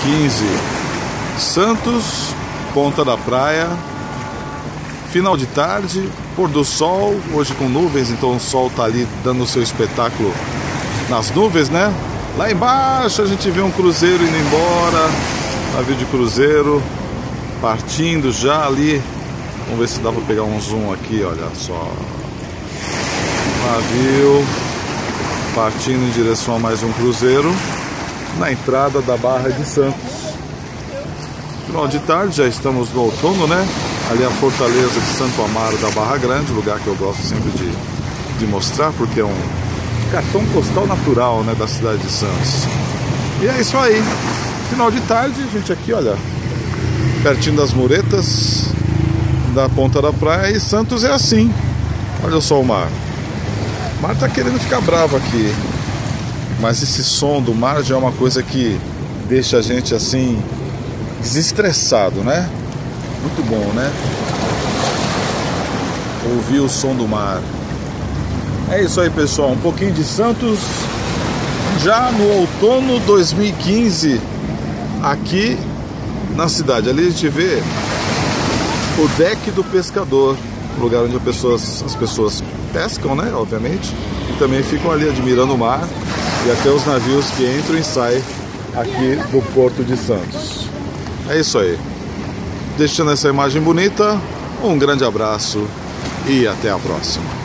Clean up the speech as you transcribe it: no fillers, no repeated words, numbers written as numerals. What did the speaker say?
2015. Santos, Ponta da Praia, final de tarde, pôr do sol, hoje com nuvens, então o sol tá ali dando o seu espetáculo nas nuvens, né? Lá embaixo a gente vê um cruzeiro indo embora, navio de cruzeiro, partindo já ali. Vamos ver se dá para pegar um zoom aqui, olha só. Navio partindo em direção a mais um cruzeiro na entrada da Barra de Santos. Final de tarde, já estamos no outono, né? Ali a fortaleza de Santo Amaro da Barra Grande, lugar que eu gosto sempre de mostrar, porque é um cartão postal natural, né, da cidade de Santos. E é isso aí. Final de tarde, gente, aqui, olha, pertinho das muretas da Ponta da Praia. E Santos é assim. Olha só o mar. O mar tá querendo ficar bravo aqui, mas esse som do mar já é uma coisa que deixa a gente assim desestressado, né? Muito bom, né? Ouvir o som do mar. É isso aí, pessoal. Um pouquinho de Santos já no outono 2015 aqui na cidade. Ali a gente vê o deck do pescador, lugar onde as pessoas pescam, né? Obviamente. E também ficam ali admirando o mar e até os navios que entram e saem aqui do Porto de Santos. É isso aí. Deixando essa imagem bonita, um grande abraço e até a próxima.